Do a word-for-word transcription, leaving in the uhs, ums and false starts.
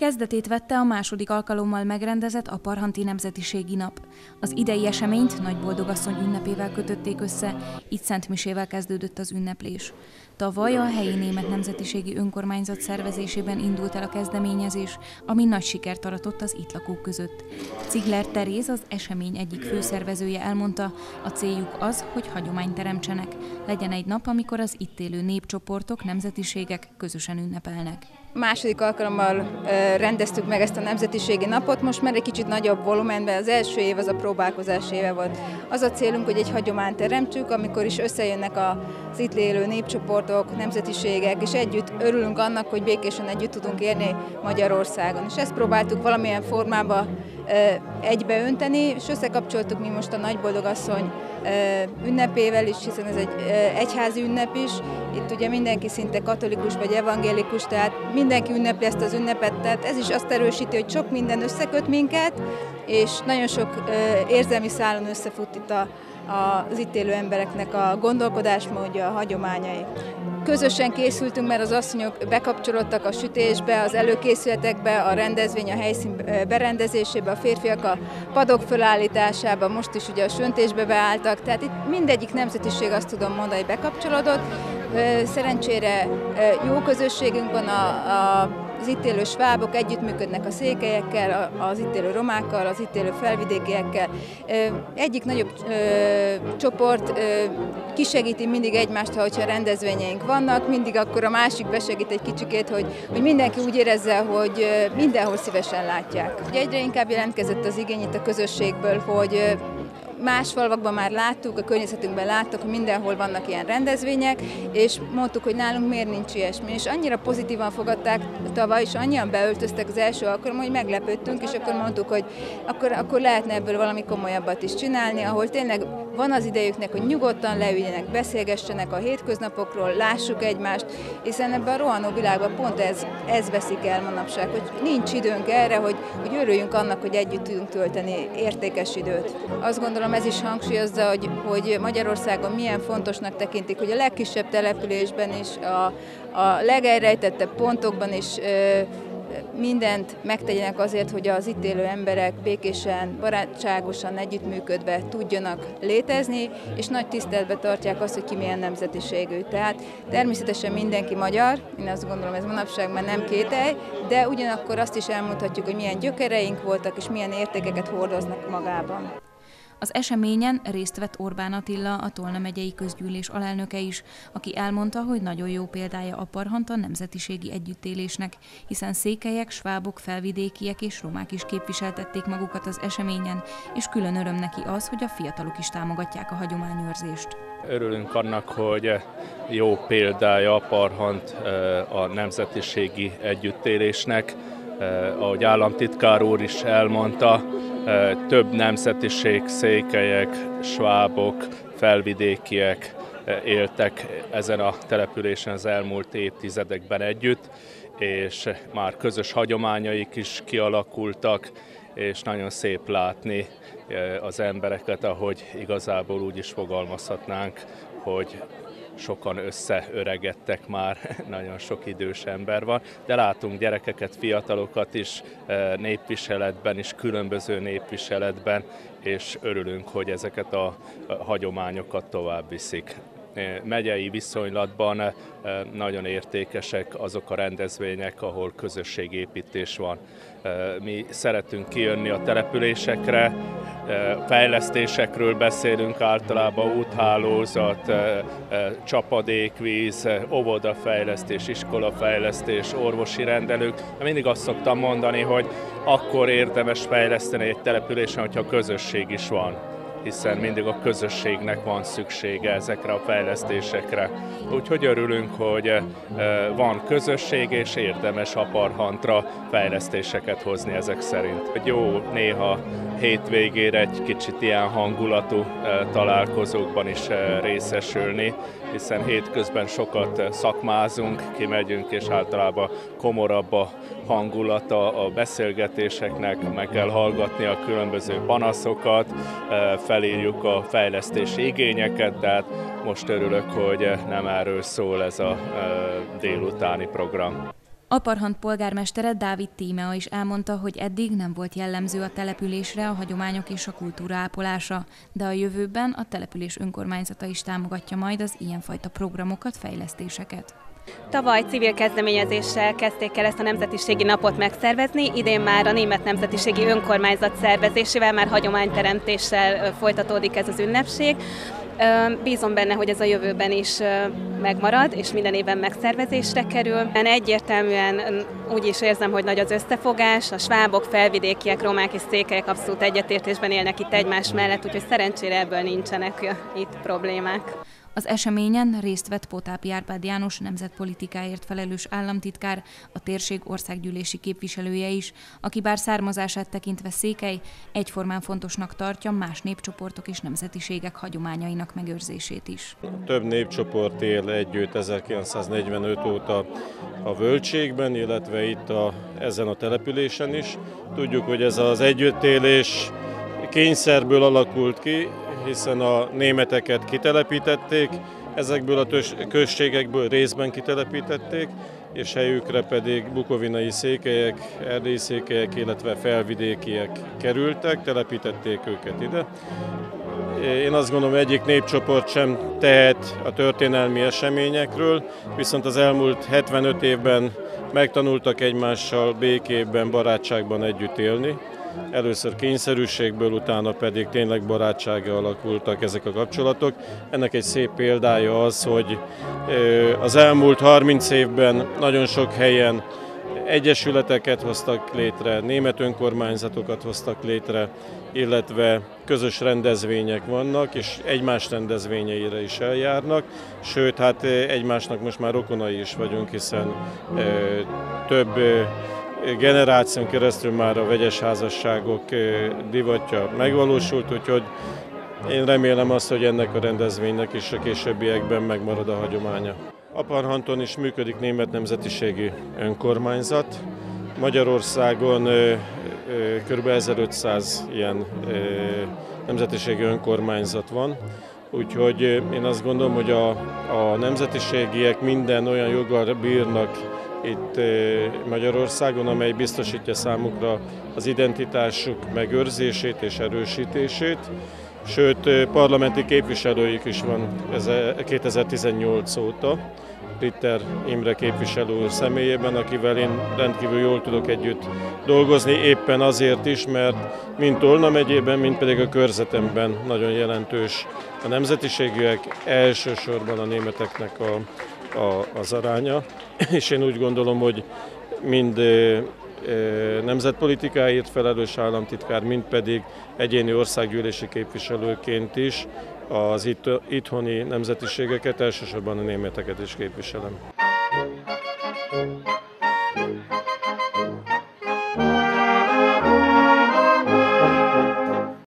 Kezdetét vette a második alkalommal megrendezett Aparhanti Nemzetiségi Nap. Az idei eseményt Nagy Boldogasszony ünnepével kötötték össze, így szentmisével kezdődött az ünneplés. Tavaly a helyi német nemzetiségi önkormányzat szervezésében indult el a kezdeményezés, ami nagy sikert aratott az itt lakók között. Cigler Teréz, az esemény egyik főszervezője elmondta, a céljuk az, hogy hagyományt teremtsenek. Legyen egy nap, amikor az itt élő népcsoportok, nemzetiségek közösen ünnepelnek. Második alkalommal rendeztük meg ezt a nemzetiségi napot, most már egy kicsit nagyobb volumenben, az első év az a próbálkozás éve volt. Az a célunk, hogy egy hagyományt teremtsük, amikor is összejönnek az itt élő népcsoportok, nemzetiségek, és együtt örülünk annak, hogy békésen együtt tudunk élni Magyarországon. És ezt próbáltuk valamilyen formában egybeönteni, és összekapcsoltuk mi most a Nagy Boldogasszony ünnepével is, hiszen ez egy egyházi ünnep is. Itt ugye mindenki szinte katolikus vagy evangélikus, tehát mindenki ünnepli ezt az ünnepet, tehát ez is azt erősíti, hogy sok minden összeköt minket, és nagyon sok érzelmi szálon összefut itt a, az itt élő embereknek a gondolkodásmódja, a hagyományai. Közösen készültünk, mert az asszonyok bekapcsolódtak a sütésbe, az előkészületekbe, a rendezvény, a helyszín berendezésébe, a férfiak a padok fölállításába, most is ugye a söntésbe beálltak, tehát itt mindegyik nemzetiség, azt tudom mondani, bekapcsolódott. Szerencsére jó közösségünk van, a, a, az itt élő svábok együttműködnek a székelyekkel, az itt élő romákkal, az itt élő felvidékiekkel. Egyik nagyobb ö, csoport ö, kisegíti mindig egymást, ha hogyha rendezvényeink vannak, mindig akkor a másik besegít egy kicsikét, hogy, hogy mindenki úgy érezze, hogy mindenhol szívesen látják. Egyre inkább jelentkezett az igény itt a közösségből, hogy más falvakban már láttuk, a környezetünkben láttuk, hogy mindenhol vannak ilyen rendezvények, és mondtuk, hogy nálunk miért nincs ilyesmi. És annyira pozitívan fogadták tavaly, és annyian beöltöztek az első alkalommal, hogy meglepődtünk, és akkor mondtuk, hogy akkor, akkor lehetne ebből valami komolyabbat is csinálni, ahol tényleg van az idejüknek, hogy nyugodtan leüljenek, beszélgessenek a hétköznapokról, lássuk egymást, hiszen ebben a rohanó világban pont ez, ez veszik el manapság, hogy nincs időnk erre, hogy, hogy örüljünk annak, hogy együtt tudunk tölteni értékes időt. Azt gondolom, ez is hangsúlyozza, hogy, hogy Magyarországon milyen fontosnak tekintik, hogy a legkisebb településben is, a, a legelrejtettebb pontokban is ö, mindent megtegyenek azért, hogy az itt élő emberek békésen, barátságosan, együttműködve tudjanak létezni, és nagy tiszteletbe tartják azt, hogy ki milyen nemzetiségű. Tehát természetesen mindenki magyar, én azt gondolom, ez manapság már nem kételj, de ugyanakkor azt is elmondhatjuk, hogy milyen gyökereink voltak, és milyen értékeket hordoznak magában. Az eseményen részt vett Orbán Attila, a Tolna megyei közgyűlés alelnöke is, aki elmondta, hogy nagyon jó példája Aparhant a nemzetiségi együttélésnek, hiszen székelyek, svábok, felvidékiek és romák is képviseltették magukat az eseményen, és külön öröm neki az, hogy a fiatalok is támogatják a hagyományőrzést. Örülünk annak, hogy jó példája Aparhant a nemzetiségi együttélésnek, ahogy államtitkár úr is elmondta, több nemzetiség, székelyek, svábok, felvidékiek éltek ezen a településen az elmúlt évtizedekben együtt, és már közös hagyományaik is kialakultak, és nagyon szép látni az embereket, ahogy igazából úgy is fogalmazhatnánk, hogy sokan összeöregedtek már, nagyon sok idős ember van, de látunk gyerekeket, fiatalokat is népviseletben is, különböző népviseletben, és örülünk, hogy ezeket a hagyományokat tovább viszik. Megyei viszonylatban nagyon értékesek azok a rendezvények, ahol közösségépítés van. Mi szeretünk kijönni a településekre, fejlesztésekről beszélünk általában, úthálózat, csapadékvíz, óvodafejlesztés, iskolafejlesztés, orvosi rendelők. Mindig azt szoktam mondani, hogy akkor érdemes fejleszteni egy településen, hogyha közösség is van, hiszen mindig a közösségnek van szüksége ezekre a fejlesztésekre. Úgyhogy örülünk, hogy van közösség, és érdemes Aparhantra fejlesztéseket hozni ezek szerint. Jó néha hétvégére egy kicsit ilyen hangulatú találkozókban is részesülni, hiszen hétközben sokat szakmázunk, kimegyünk, és általában komorabb a hangulata a beszélgetéseknek, meg kell hallgatni a különböző panaszokat, felírjuk a fejlesztési igényeket, tehát most örülök, hogy nem erről szól ez a délutáni program. Aparhant polgármestere Dávid Tímea is elmondta, hogy eddig nem volt jellemző a településre a hagyományok és a kultúra ápolása, de a jövőben a település önkormányzata is támogatja majd az ilyenfajta programokat, fejlesztéseket. Tavaly civil kezdeményezéssel kezdték el ezt a nemzetiségi napot megszervezni, idén már a német nemzetiségi önkormányzat szervezésével, már hagyományteremtéssel folytatódik ez az ünnepség. Bízom benne, hogy ez a jövőben is megmarad, és minden évben megszervezésre kerül. Egyértelműen úgy is érzem, hogy nagy az összefogás, a svábok, felvidékiek, romák és székelyek abszolút egyetértésben élnek itt egymás mellett, úgyhogy szerencsére ebből nincsenek itt problémák. Az eseményen részt vett Potápi Árpád János nemzetpolitikáért felelős államtitkár, a térség országgyűlési képviselője is, aki bár származását tekintve székely, egyformán fontosnak tartja más népcsoportok és nemzetiségek hagyományainak megőrzését is. Több népcsoport él együtt ezerkilencszáznegyvenöt óta a Völgységben, illetve itt a, ezen a településen is. Tudjuk, hogy ez az együttélés kényszerből alakult ki, hiszen a németeket kitelepítették, ezekből a községekből részben kitelepítették, és helyükre pedig bukovinai székelyek, erdélyi székelyek, illetve felvidékiek kerültek, telepítették őket ide. Én azt gondolom, hogy egyik népcsoport sem tehet a történelmi eseményekről, viszont az elmúlt hetvenöt évben megtanultak egymással békében, barátságban együtt élni. Először kényszerűségből, utána pedig tényleg barátsága alakultak ezek a kapcsolatok. Ennek egy szép példája az, hogy az elmúlt harminc évben nagyon sok helyen egyesületeket hoztak létre, német önkormányzatokat hoztak létre, illetve közös rendezvények vannak, és egymás rendezvényeire is eljárnak, sőt, hát egymásnak most már rokonai is vagyunk, hiszen több generáción keresztül már a vegyes házasságok divatja megvalósult, úgyhogy én remélem azt, hogy ennek a rendezvénynek is a későbbiekben megmarad a hagyománya. Aparhanton is működik német nemzetiségi önkormányzat. Magyarországon kb. ezerötszáz ilyen nemzetiségi önkormányzat van, úgyhogy én azt gondolom, hogy a, a nemzetiségiek minden olyan joggal bírnak itt Magyarországon, amely biztosítja számukra az identitásuk megőrzését és erősítését. Sőt, parlamenti képviselőik is van kétezer-tizennyolc óta, Ritter Imre képviselő személyében, akivel én rendkívül jól tudok együtt dolgozni, éppen azért is, mert mind Tolna megyében, mind pedig a körzetemben nagyon jelentős a nemzetiségűek, elsősorban a németeknek a, a, az aránya, és én úgy gondolom, hogy mind nemzetpolitikáért felelős államtitkár, mind pedig egyéni országgyűlési képviselőként is az itt, itthoni nemzetiségeket, elsősorban a németeket is képviselem.